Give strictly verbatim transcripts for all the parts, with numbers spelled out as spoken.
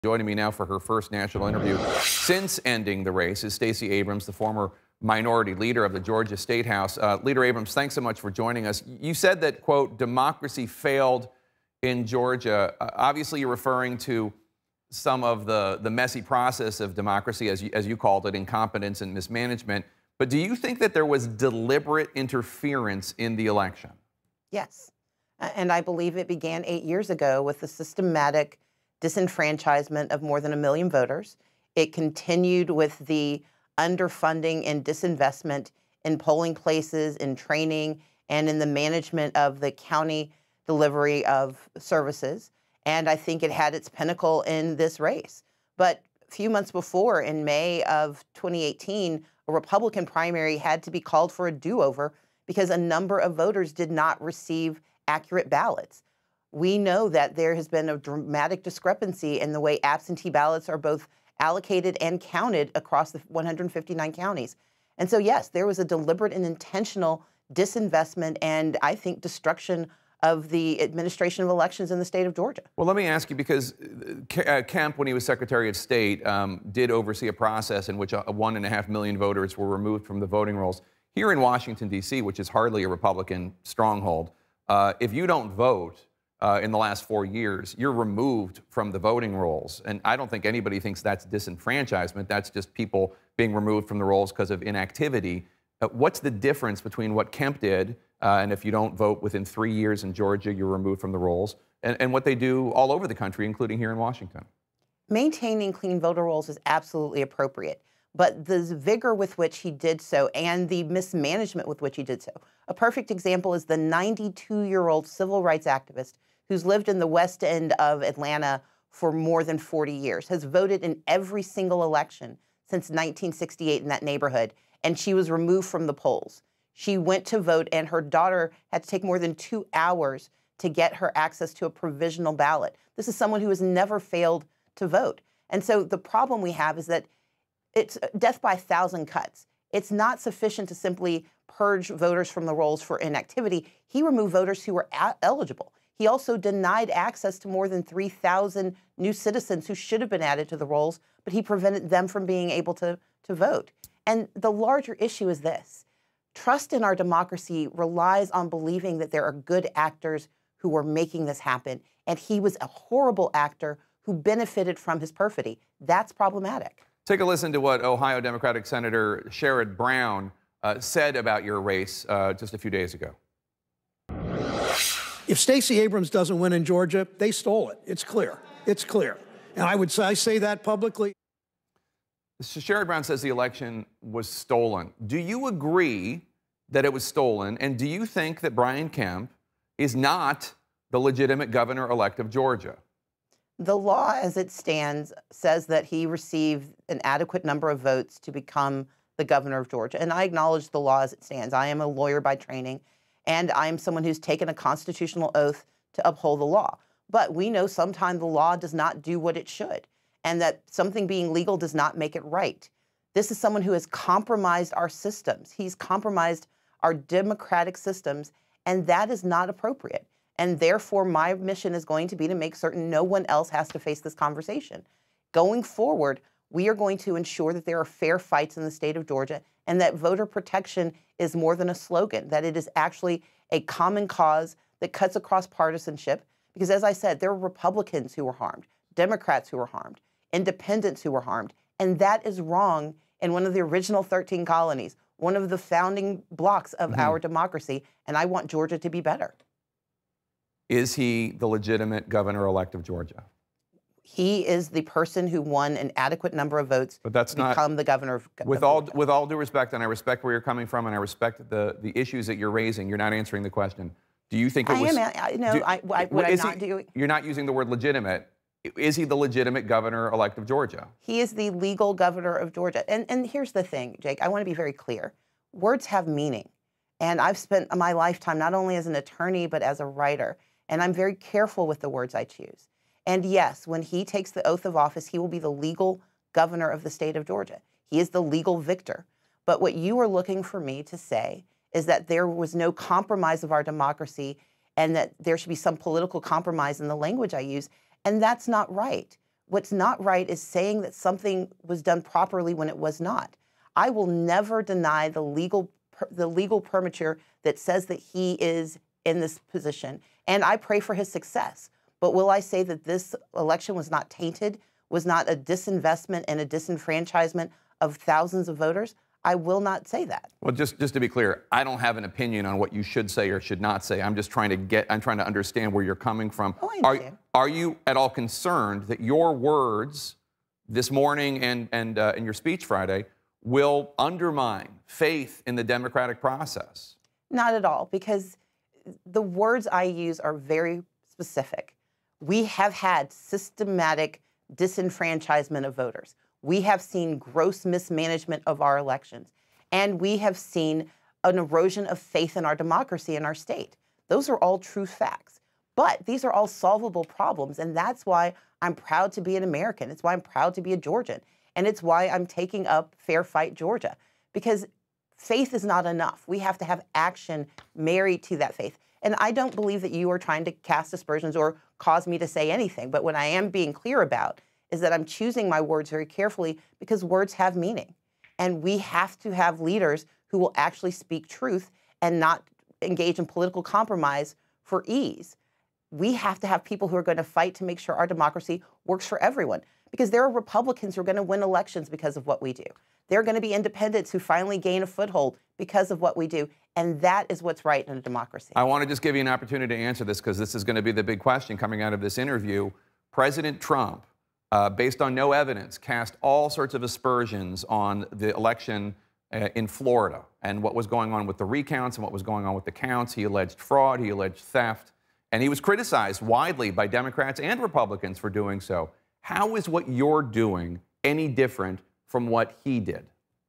Joining me now for her first national interview since ending the race is Stacey Abrams, the former minority leader of the Georgia State House. Uh, Leader Abrams, thanks so much for joining us. You said that, quote, democracy failed in Georgia. Uh, obviously, you're referring to some of the, the messy process of democracy, as you, as you called it, incompetence and mismanagement. But do you think that there was deliberate interference in the election? Yes. And I believe it began eight years ago with the systematic disenfranchisement of more than a million voters. It continued with the underfunding and disinvestment in polling places, in training, and in the management of the county delivery of services. And I think it had its pinnacle in this race. But a few months before, in May of twenty eighteen, a Republican primary had to be called for a do-over because a number of voters did not receive accurate ballots. We know that there has been a dramatic discrepancy in the way absentee ballots are both allocated and counted across the one hundred fifty-nine counties. And so, yes, there was a deliberate and intentional disinvestment and, I think, destruction of the administration of elections in the state of Georgia. Well, let me ask you, because uh, Kemp, when he was Secretary of State, um, did oversee a process in which a, a one and a half million voters were removed from the voting rolls. Here in Washington, D C, which is hardly a Republican stronghold, uh, if you don't vote, Uh, in the last four years, you're removed from the voting rolls. And I don't think anybody thinks that's disenfranchisement. That's just people being removed from the rolls because of inactivity. Uh, what's the difference between what Kemp did, uh, and if you don't vote within three years in Georgia, you're removed from the rolls, and, and what they do all over the country, including here in Washington? Maintaining clean voter rolls is absolutely appropriate, but the vigor with which he did so and the mismanagement with which he did so. A perfect example is the ninety-two-year-old civil rights activist who's lived in the West End of Atlanta for more than forty years, has voted in every single election since nineteen sixty-eight in that neighborhood, and she was removed from the polls. She went to vote, and her daughter had to take more than two hours to get her access to a provisional ballot. This is someone who has never failed to vote. And so the problem we have is that it's death by a thousand cuts. It's not sufficient to simply purge voters from the rolls for inactivity. He removed voters who were eligible. He also denied access to more than three thousand new citizens who should have been added to the rolls, but he prevented them from being able to, to vote. And the larger issue is this. Trust in our democracy relies on believing that there are good actors who are making this happen. And he was a horrible actor who benefited from his perfidy. That's problematic. Take a listen to what Ohio Democratic Senator Sherrod Brown uh, said about your race uh, just a few days ago. If Stacey Abrams doesn't win in Georgia, they stole it. It's clear. It's clear. And I would say, I say that publicly. So Sherrod Brown says the election was stolen. Do you agree that it was stolen? And do you think that Brian Kemp is not the legitimate governor-elect of Georgia? The law as it stands says that he received an adequate number of votes to become the governor of Georgia. And I acknowledge the law as it stands. I am a lawyer by training. And I'm someone who's taken a constitutional oath to uphold the law. But we know sometimes the law does not do what it should, and that something being legal does not make it right. This is someone who has compromised our systems. He's compromised our democratic systems, and that is not appropriate. And therefore, my mission is going to be to make certain no one else has to face this conversation. Going forward, we are going to ensure that there are fair fights in the state of Georgia and that voter protection is more than a slogan, that it is actually a common cause that cuts across partisanship. Because as I said, there were Republicans who were harmed, Democrats who were harmed, independents who were harmed. And that is wrong in one of the original thirteen colonies, one of the founding blocks of mm-hmm. our democracy. And I want Georgia to be better. Is he the legitimate governor-elect of Georgia? He is the person who won an adequate number of votes but that's to become not, the governor of with all With all due respect, and I respect where you're coming from, and I respect the, the issues that you're raising, you're not answering the question. Do you think it I was... Am, I, no, do, I, I, what I'm not he, doing... You're not using the word legitimate. Is he the legitimate governor-elect of Georgia? He is the legal governor of Georgia. And, and here's the thing, Jake, I want to be very clear. Words have meaning. And I've spent my lifetime not only as an attorney, but as a writer. And I'm very careful with the words I choose. And yes, when he takes the oath of office, he will be the legal governor of the state of Georgia. He is the legal victor. But what you are looking for me to say is that there was no compromise of our democracy and that there should be some political compromise in the language I use. And that's not right. what's not right is saying that something was done properly when it was not. I will never deny the legal the legal permature that says that he is in this position, and I pray for his success. But will I say that this election was not tainted, was not a disinvestment and a disenfranchisement of thousands of voters? I will not say that. Well, just, just to be clear, I don't have an opinion on what you should say or should not say. I'm just trying to get, I'm trying to understand where you're coming from. Oh, I understand. Are, are you at all concerned that your words this morning and, and uh, in your speech Friday will undermine faith in the democratic process? Not at all, because the words I use are very specific. We have had systematic disenfranchisement of voters. We have seen gross mismanagement of our elections, and we have seen an erosion of faith in our democracy in our state. Those are all true facts. But these are all solvable problems, and that's why I'm proud to be an American. It's why I'm proud to be a Georgian, and it's why I'm taking up Fair Fight Georgia, because faith is not enough. We have to have action married to that faith. And I don't believe that you are trying to cast aspersions or cause me to say anything, but what I am being clear about is that I'm choosing my words very carefully because words have meaning. And we have to have leaders who will actually speak truth and not engage in political compromise for ease. We have to have people who are going to fight to make sure our democracy works for everyone, because there are Republicans who are going to win elections because of what we do. There are going to be independents who finally gain a foothold because of what we do. And that is what's right in a democracy. I want to just give you an opportunity to answer this, because this is going to be the big question coming out of this interview. President Trump, uh, based on no evidence, cast all sorts of aspersions on the election uh, in Florida and what was going on with the recounts and what was going on with the counts. He alleged fraud, he alleged theft, and he was criticized widely by Democrats and Republicans for doing so. How is what you're doing any different from what he did?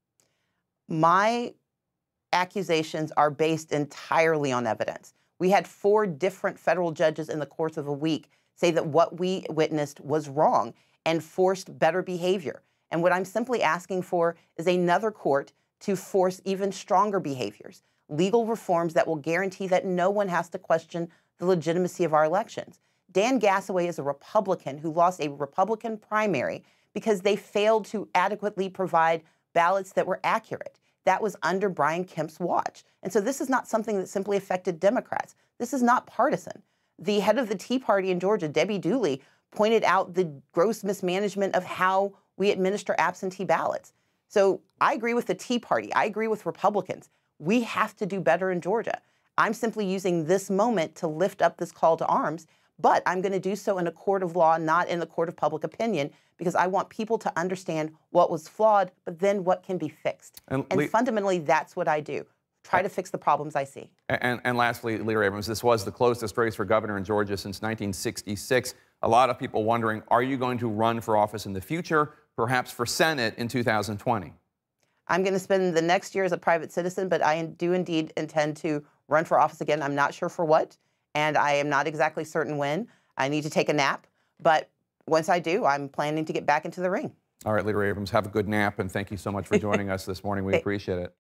My accusations are based entirely on evidence. We had four different federal judges in the course of a week say that what we witnessed was wrong and forced better behavior. And what I'm simply asking for is another court to force even stronger behaviors, legal reforms that will guarantee that no one has to question the legitimacy of our elections. Dan Gassaway is a Republican who lost a Republican primary because they failed to adequately provide ballots that were accurate. That was under Brian Kemp's watch. And so this is not something that simply affected Democrats. This is not partisan. The head of the Tea Party in Georgia, Debbie Dooley, pointed out the gross mismanagement of how we administer absentee ballots. So I agree with the Tea Party. I agree with Republicans. We have to do better in Georgia. I'm simply using this moment to lift up this call to arms, but I'm going to do so in a court of law, not in a court of public opinion, because I want people to understand what was flawed, but then what can be fixed. And, and fundamentally, that's what I do. Try to fix the problems I see. And, and lastly, Leader Abrams, this was the closest race for governor in Georgia since nineteen sixty-six. A lot of people wondering, are you going to run for office in the future, perhaps for Senate in two thousand twenty? I'm going to spend the next year as a private citizen, but I do indeed intend to run for office again. I'm not sure for what, and I am not exactly certain when. I need to take a nap, but once I do, I'm planning to get back into the ring. All right, Leader Abrams, have a good nap, and thank you so much for joining us this morning. We appreciate it.